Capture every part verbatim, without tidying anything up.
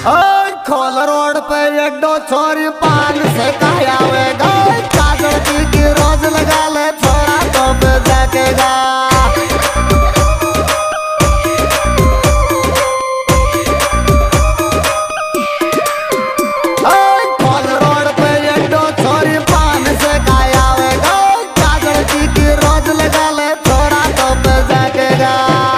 खोल रोड पे एडो छोरी पान से काया वेगा काजल की रोज लगा ले छोरा तो पे जाकेगा। खोल रोड पे एडो छोरी पान से काया वेगा काजल की रोज लगा ले छोरा तो पे जाकेगा।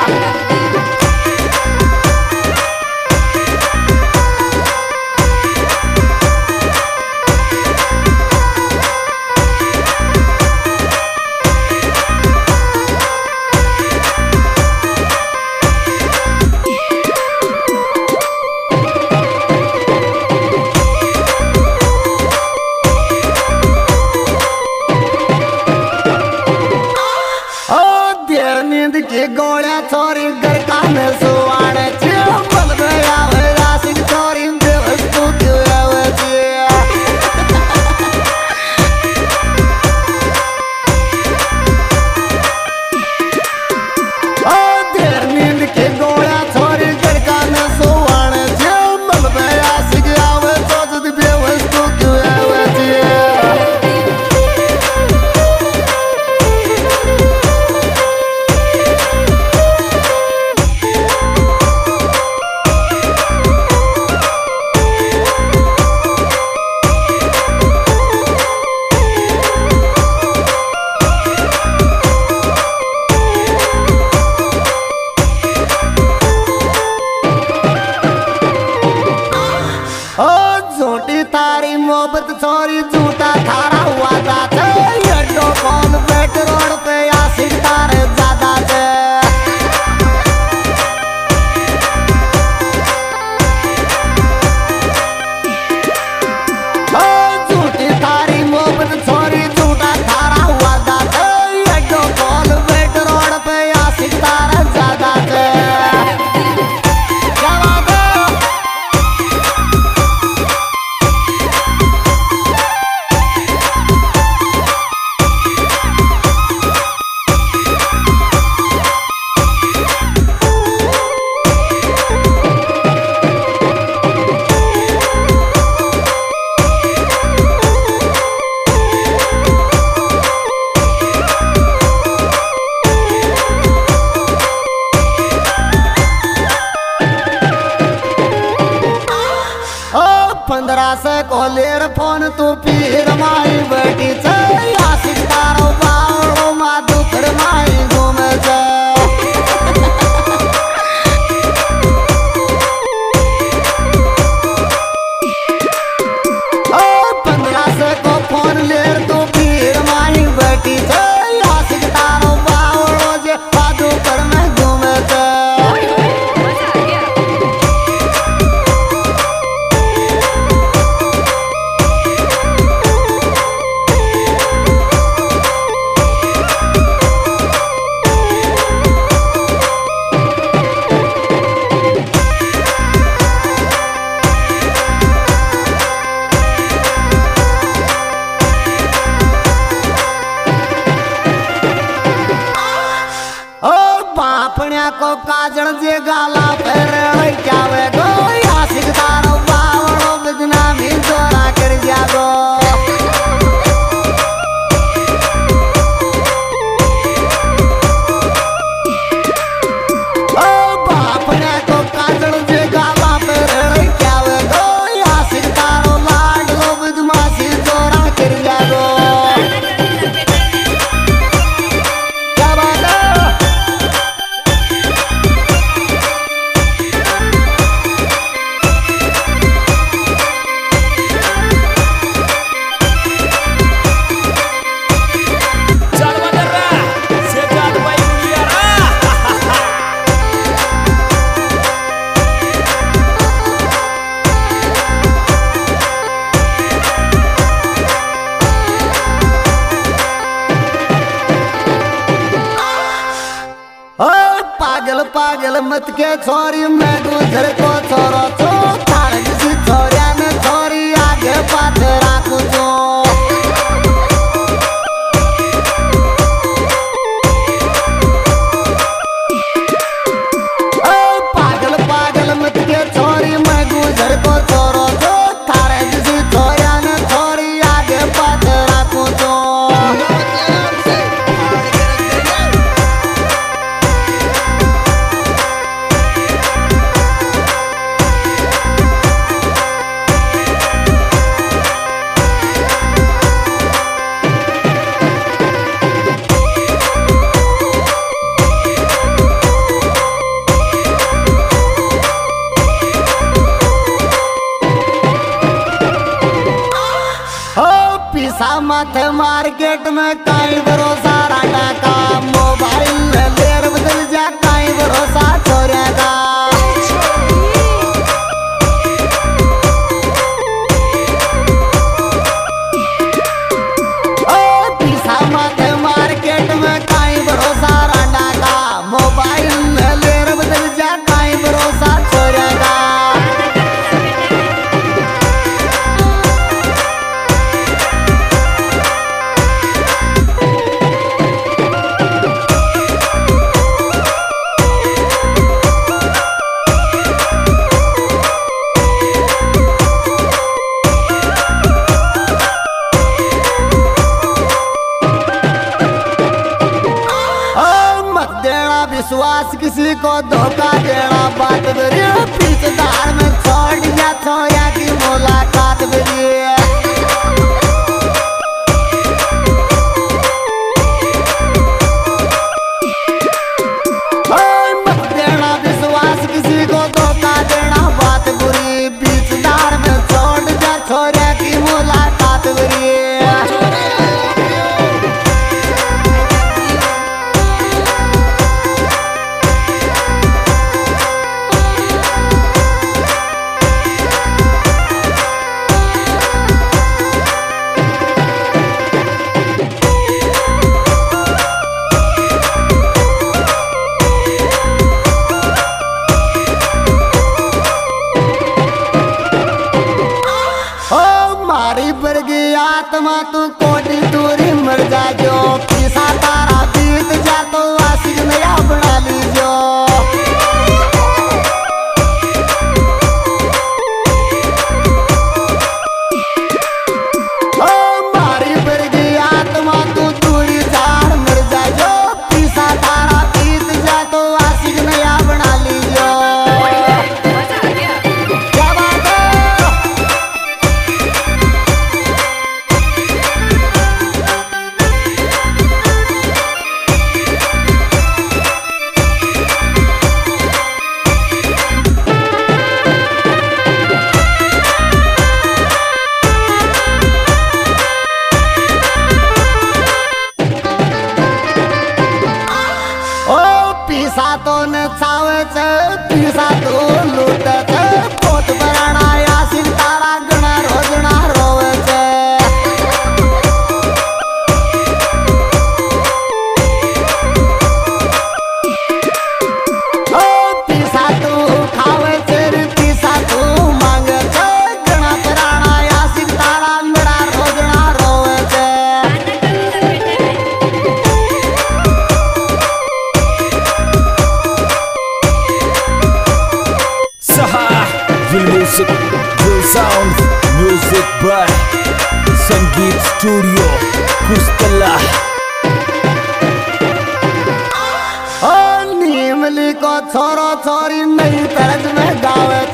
नींद की गोलियां छोरी घर का में सुवाड़े बल गया रासिक छोरी बेवस्तु क्यों आवे देर नींद की गोलियां छोरी घर का में सुवाड़े बल गया सिक आवे तो बेवस्तु क्यों आवे झूठी थारी मोहब्बत छोरी झूठा थारा हुआ जाता एडो कौन बैठ रोड पे आशिक तारे ज्यादा से झूठी थारी मोहब्बत छोरी झूठा थारा हुआ जाता एडो कौन बैठ रोड पे आशिक तारे ज्यादा से। पंद्रह से कोलेर फोन तू पीर माई बेटी से आशिक तारो बावड़ो मा दुखर माई घूमे से पंद्रह से को फोन लेर तू पीर माई बेटी से आशिक तारो बावड़ो जे दुखर में घूमे से। बापण्या को काजल जे गाला फेर क्या वे गो आशिक तारो बावड़ो बिजना भी जोरा कर जागो। बापण्या को काजल जे गाला फेर क्या वे गो आशिक तारो लाडलो बिजना भी जोरा कर जागो। पागल पागल मत के छोरी मैं गुजर को छोरो छो थार किसी छोरिया ने छोरी आगे पाछे राखू छो। पागल पागल मत के छोरी मैं गुजर पीसा माथे मार्केट में काई भरोसा राटा का मोबाइल में लेर बदल जा काई भरोसा छोरा का विश्वास किसी को धोखा देना बात बरी पीछे धार में छोड़ दिया छोया की मुलाकात बरी मत देना विश्वास किसी को धोखा देना बात बुरी बीच धार में छोड़ दिया छोया की मुलाकात बरी आत्मा तू कोटी दूरी मर जा जो पीसा तारा बीत जा तो आशिक नया बना लीजो मारी बरगी आत्मा तू दूरी झाड़ मर जा जो पीसा तारा बीत जा तो आशिक नया बना लीजो पीसा तो न छावच पीसा तो लूटच पोत बराणा यासिन तारा गणा रोजना रोवच ओ पीसा तू खावच रे पीसा तू मांगच गणा बराणा यासिन तारा गणा रोजना रोवच Music, Real Sound, Music by Sangeet Studio, Kustala. नीमली को छोरो छोरी नई तरज में गावे